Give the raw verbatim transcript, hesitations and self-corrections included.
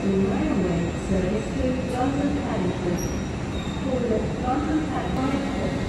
Western Railway service to London Paddington. For the London Paddington